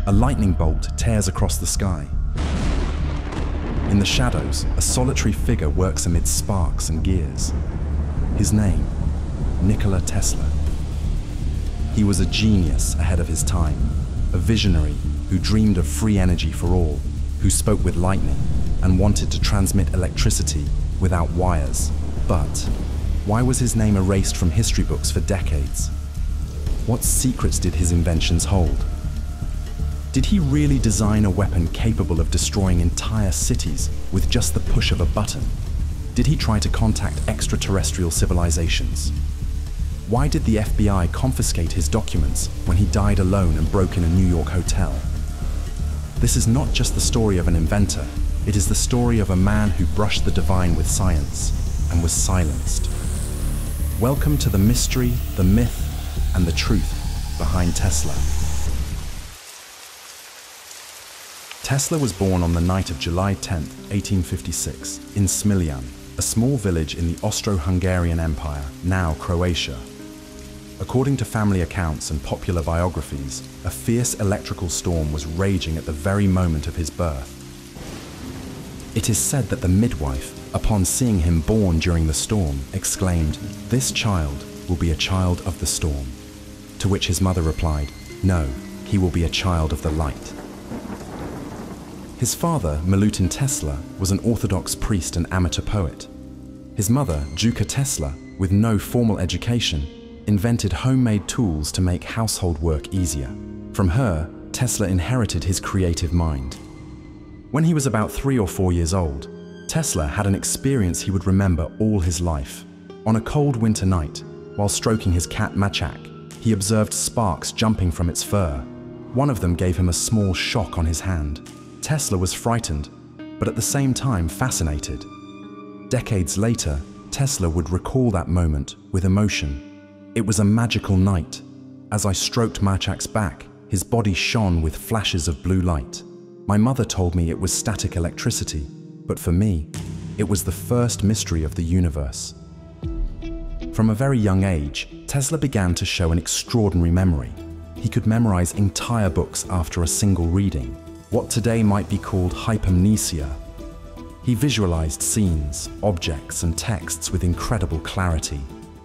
a lightning bolt tears across the sky. In the shadows, a solitary figure works amid sparks and gears. His name, Nikola Tesla. He was a genius ahead of his time, a visionary who dreamed of free energy for all, who spoke with lightning and wanted to transmit electricity without wires. But why was his name erased from history books for decades? What secrets did his inventions hold? Did he really design a weapon capable of destroying entire cities with just the push of a button? Did he try to contact extraterrestrial civilizations? Why did the FBI confiscate his documents when he died alone and broke in a New York hotel? This is not just the story of an inventor, it is the story of a man who brushed the divine with science and was silenced. Welcome to the mystery, the myth, and the truth behind Tesla. Tesla was born on the night of July 10, 1856, in Smiljan, a small village in the Austro-Hungarian Empire, now Croatia. According to family accounts and popular biographies, a fierce electrical storm was raging at the very moment of his birth. It is said that the midwife, upon seeing him born during the storm, exclaimed, "This child will be a child of the storm." To which his mother replied, "No, he will be a child of the light." His father, Milutin Tesla, was an Orthodox priest and amateur poet. His mother, Nikola Tesla, with no formal education, invented homemade tools to make household work easier. From her, Tesla inherited his creative mind. When he was about 3 or 4 years old, Tesla had an experience he would remember all his life. On a cold winter night, while stroking his cat Maciek, he observed sparks jumping from its fur. One of them gave him a small shock on his hand. Tesla was frightened, but at the same time fascinated. Decades later, Tesla would recall that moment with emotion. "It was a magical night. As I stroked Maciek's back, his body shone with flashes of blue light. My mother told me it was static electricity, but for me, it was the first mystery of the universe." From a very young age, Tesla began to show an extraordinary memory. He could memorize entire books after a single reading, what today might be called hypomnesia. He visualized scenes, objects, and texts with incredible clarity.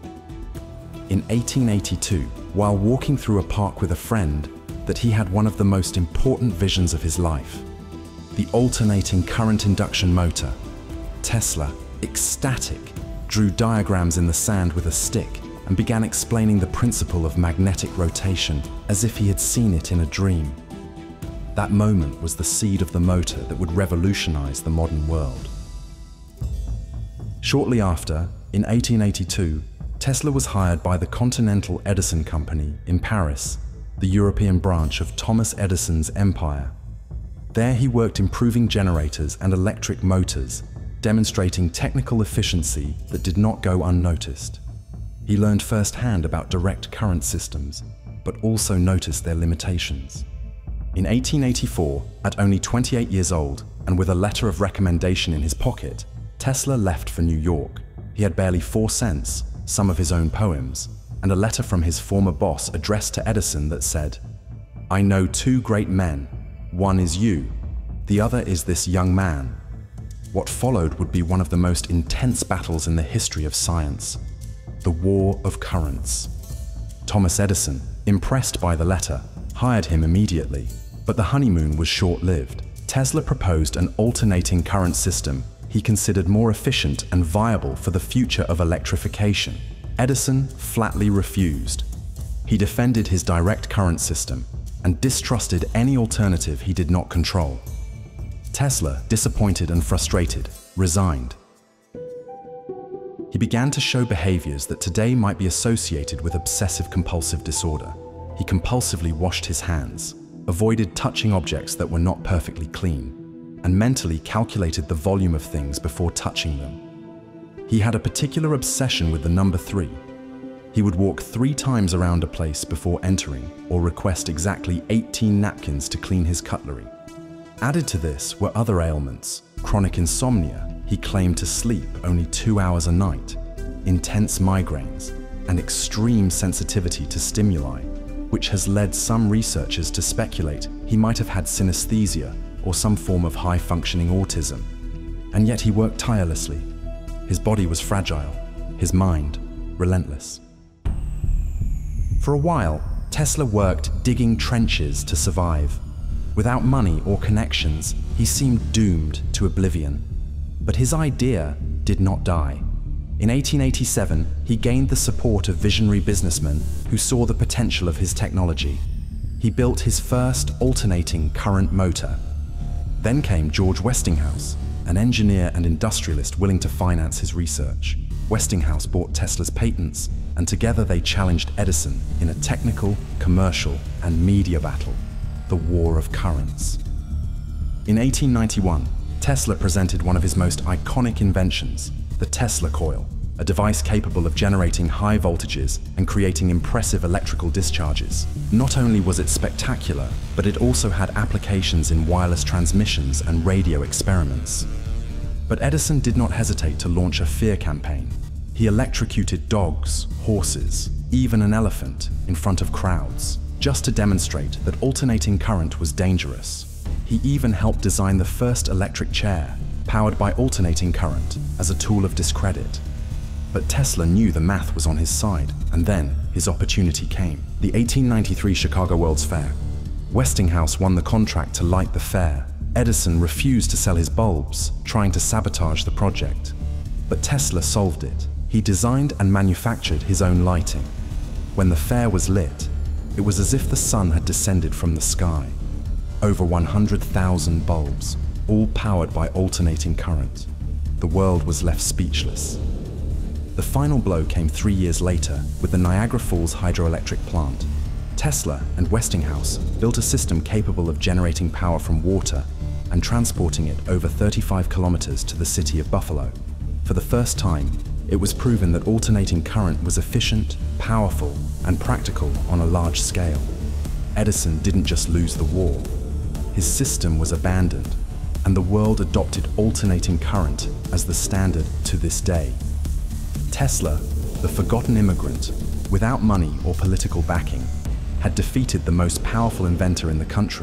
In 1882, while walking through a park with a friend, that he had one of the most important visions of his life: the alternating current induction motor. Tesla, ecstatic, drew diagrams in the sand with a stick and began explaining the principle of magnetic rotation as if he had seen it in a dream. That moment was the seed of the motor that would revolutionize the modern world. Shortly after, in 1882, Tesla was hired by the Continental Edison Company in Paris, the European branch of Thomas Edison's empire. There he worked improving generators and electric motors, demonstrating technical efficiency that did not go unnoticed. He learned firsthand about direct current systems, but also noticed their limitations. In 1884, at only 28 years old, and with a letter of recommendation in his pocket, Tesla left for New York. He had barely 4 cents, some of his own poems, and a letter from his former boss addressed to Edison that said, "I know 2 great men. One is you, the other is this young man." What followed would be one of the most intense battles in the history of science, the War of Currents. Thomas Edison, impressed by the letter, hired him immediately, but the honeymoon was short-lived. Tesla proposed an alternating current system he considered more efficient and viable for the future of electrification. Edison flatly refused. He defended his direct current system and distrusted any alternative he did not control. Tesla, disappointed and frustrated, resigned. He began to show behaviors that today might be associated with obsessive-compulsive disorder. He compulsively washed his hands, avoided touching objects that were not perfectly clean, and mentally calculated the volume of things before touching them. He had a particular obsession with the number 3. He would walk 3 times around a place before entering, or request exactly 18 napkins to clean his cutlery. Added to this were other ailments: chronic insomnia, he claimed to sleep only 2 hours a night, intense migraines, and extreme sensitivity to stimuli. which has led some researchers to speculate he might have had synesthesia or some form of high-functioning autism. And yet he worked tirelessly. His body was fragile, his mind relentless. For a while, Tesla worked digging trenches to survive. Without money or connections, he seemed doomed to oblivion. But his idea did not die. In 1887, he gained the support of visionary businessmen who saw the potential of his technology. He built his first alternating current motor. Then came George Westinghouse, an engineer and industrialist willing to finance his research. Westinghouse bought Tesla's patents, and together they challenged Edison in a technical, commercial, and media battle, the War of Currents. In 1891, Tesla presented one of his most iconic inventions, the Tesla coil, a device capable of generating high voltages and creating impressive electrical discharges. Not only was it spectacular, but it also had applications in wireless transmissions and radio experiments. But Edison did not hesitate to launch a fear campaign. He electrocuted dogs, horses, even an elephant in front of crowds, just to demonstrate that alternating current was dangerous. He even helped design the first electric chair, powered by alternating current, as a tool of discredit. But Tesla knew the math was on his side, and then his opportunity came. The 1893 Chicago World's Fair. Westinghouse won the contract to light the fair. Edison refused to sell his bulbs, trying to sabotage the project. But Tesla solved it. He designed and manufactured his own lighting. When the fair was lit, it was as if the sun had descended from the sky. Over 100,000 bulbs, all powered by alternating current. The world was left speechless. The final blow came 3 years later with the Niagara Falls hydroelectric plant. Tesla and Westinghouse built a system capable of generating power from water and transporting it over 35 kilometers to the city of Buffalo. For the first time, it was proven that alternating current was efficient, powerful, and practical on a large scale. Edison didn't just lose the war. His system was abandoned, and the world adopted alternating current as the standard to this day. Tesla, the forgotten immigrant, without money or political backing, had defeated the most powerful inventor in the country.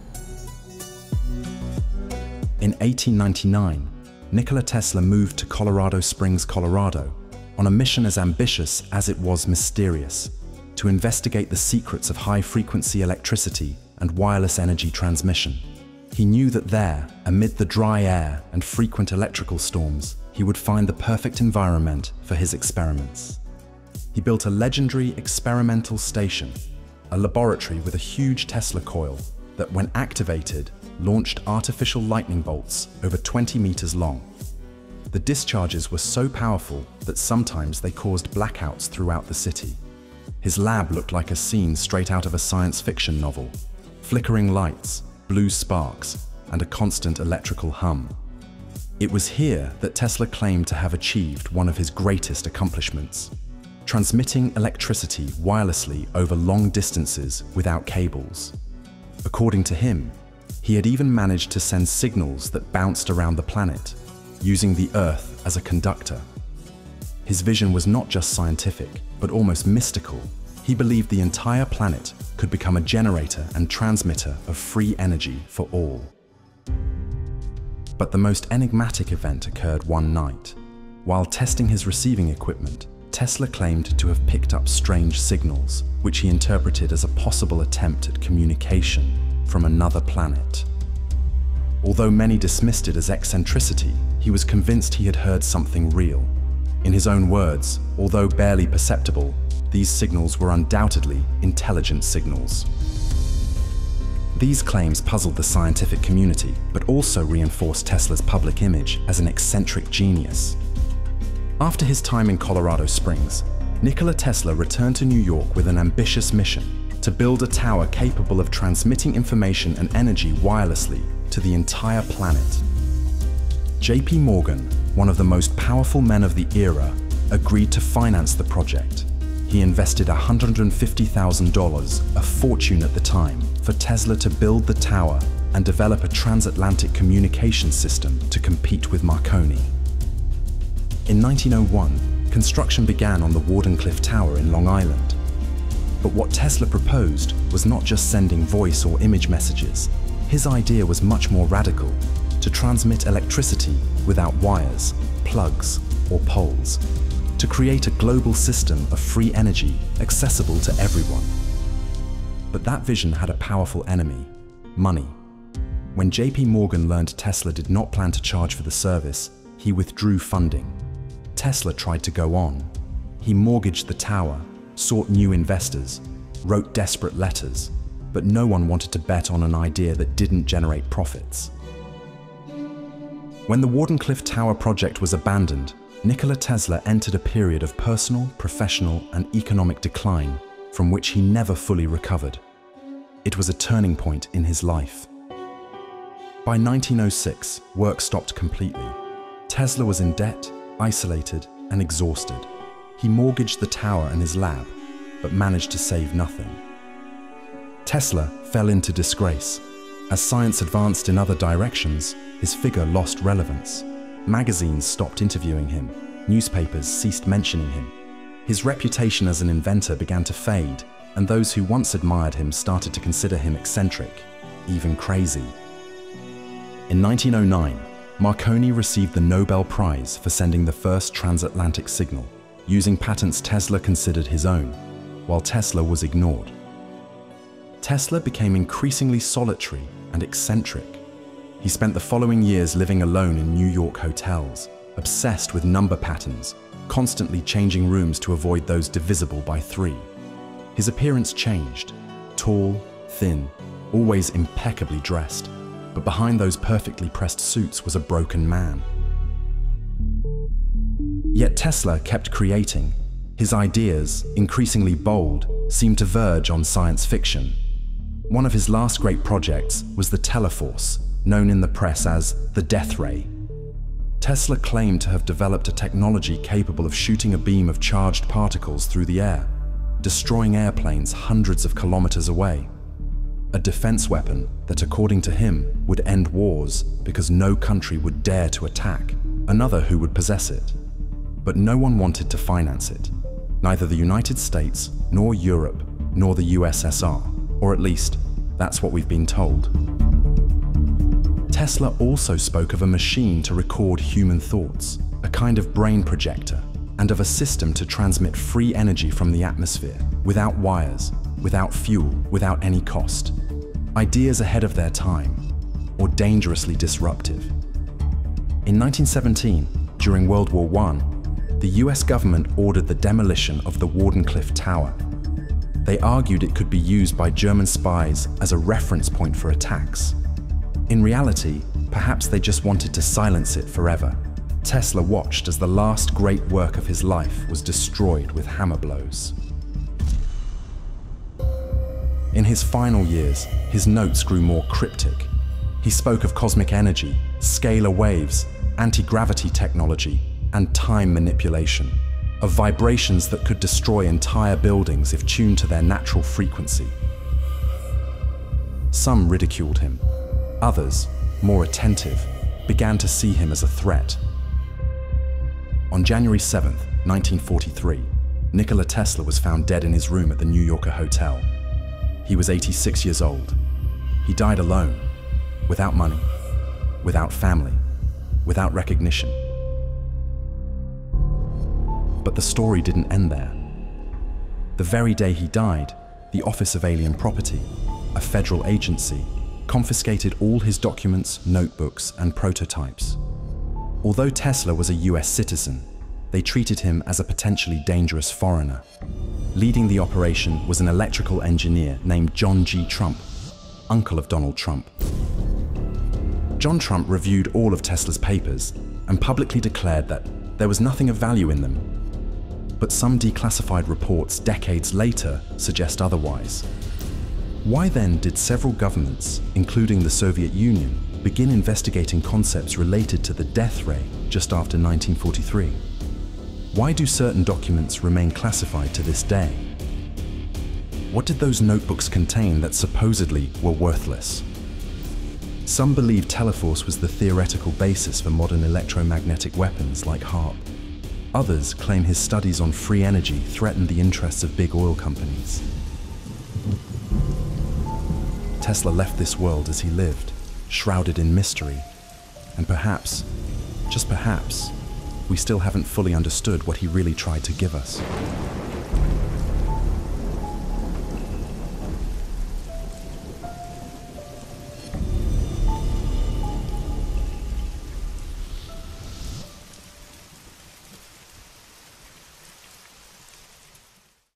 In 1899, Nikola Tesla moved to Colorado Springs, Colorado, on a mission as ambitious as it was mysterious, to investigate the secrets of high-frequency electricity and wireless energy transmission. He knew that there, amid the dry air and frequent electrical storms, he would find the perfect environment for his experiments. He built a legendary experimental station, a laboratory with a huge Tesla coil that, when activated, launched artificial lightning bolts over 20 meters long. The discharges were so powerful that sometimes they caused blackouts throughout the city. His lab looked like a scene straight out of a science fiction novel. Flickering lights, blue sparks, and a constant electrical hum. It was here that Tesla claimed to have achieved one of his greatest accomplishments: transmitting electricity wirelessly over long distances without cables. According to him, he had even managed to send signals that bounced around the planet, using the Earth as a conductor. His vision was not just scientific, but almost mystical. He believed the entire planet could become a generator and transmitter of free energy for all. But the most enigmatic event occurred one night. While testing his receiving equipment, Tesla claimed to have picked up strange signals, which he interpreted as a possible attempt at communication from another planet. Although many dismissed it as eccentricity, he was convinced he had heard something real. In his own words, although barely perceptible, these signals were undoubtedly intelligent signals. These claims puzzled the scientific community, but also reinforced Tesla's public image as an eccentric genius. After his time in Colorado Springs, Nikola Tesla returned to New York with an ambitious mission: to build a tower capable of transmitting information and energy wirelessly to the entire planet. J.P. Morgan, one of the most powerful men of the era, agreed to finance the project. He invested $150,000, a fortune at the time, for Tesla to build the tower and develop a transatlantic communication system to compete with Marconi. In 1901, construction began on the Wardenclyffe Tower in Long Island. But what Tesla proposed was not just sending voice or image messages. His idea was much more radical: to transmit electricity without wires, plugs, or poles, to create a global system of free energy accessible to everyone. But that vision had a powerful enemy: money. When JP Morgan learned Tesla did not plan to charge for the service, he withdrew funding. Tesla tried to go on. He mortgaged the tower, sought new investors, wrote desperate letters, but no one wanted to bet on an idea that didn't generate profits. When the Wardenclyffe Tower project was abandoned, Nikola Tesla entered a period of personal, professional, and economic decline from which he never fully recovered. It was a turning point in his life. By 1906, work stopped completely. Tesla was in debt, isolated, and exhausted. He mortgaged the tower and his lab, but managed to save nothing. Tesla fell into disgrace. As science advanced in other directions, his figure lost relevance. Magazines stopped interviewing him. Newspapers ceased mentioning him. His reputation as an inventor began to fade, and those who once admired him started to consider him eccentric, even crazy. In 1909, Marconi received the Nobel Prize for sending the first transatlantic signal, using patents Tesla considered his own, while Tesla was ignored. Tesla became increasingly solitary and eccentric. He spent the following years living alone in New York hotels, obsessed with number patterns, constantly changing rooms to avoid those divisible by 3. His appearance changed: tall, thin, always impeccably dressed, but behind those perfectly pressed suits was a broken man. Yet Tesla kept creating. His ideas, increasingly bold, seemed to verge on science fiction. One of his last great projects was the Teleforce, known in the press as the Death Ray. Tesla claimed to have developed a technology capable of shooting a beam of charged particles through the air, destroying airplanes hundreds of kilometers away. A defense weapon that, according to him, would end wars because no country would dare to attack another who would possess it. But no one wanted to finance it. Neither the United States, nor Europe, nor the USSR. Or at least, that's what we've been told. Tesla also spoke of a machine to record human thoughts, a kind of brain projector, and of a system to transmit free energy from the atmosphere, without wires, without fuel, without any cost. Ideas ahead of their time, or dangerously disruptive. In 1917, during World War I, the US government ordered the demolition of the Wardenclyffe Tower. They argued it could be used by German spies as a reference point for attacks. In reality, perhaps they just wanted to silence it forever. Tesla watched as the last great work of his life was destroyed with hammer blows. In his final years, his notes grew more cryptic. He spoke of cosmic energy, scalar waves, anti-gravity technology, and time manipulation, of vibrations that could destroy entire buildings if tuned to their natural frequency. Some ridiculed him. Others, more attentive, began to see him as a threat. On January 7, 1943, Nikola Tesla was found dead in his room at the New Yorker hotel. He was 86 years old. He died alone, without money, without family, without recognition. But the story didn't end there. The very day he died, the Office of Alien Property, a federal agency, confiscated all his documents, notebooks, and prototypes. Although Tesla was a US citizen, they treated him as a potentially dangerous foreigner. Leading the operation was an electrical engineer named John G. Trump, uncle of Donald Trump. John Trump reviewed all of Tesla's papers and publicly declared that there was nothing of value in them. But some declassified reports decades later suggest otherwise. Why then did several governments, including the Soviet Union, begin investigating concepts related to the death ray just after 1943? Why do certain documents remain classified to this day? What did those notebooks contain that supposedly were worthless? Some believe Teleforce was the theoretical basis for modern electromagnetic weapons like HAARP. Others claim his studies on free energy threatened the interests of big oil companies. Tesla left this world as he lived, shrouded in mystery, and perhaps, just perhaps, we still haven't fully understood what he really tried to give us.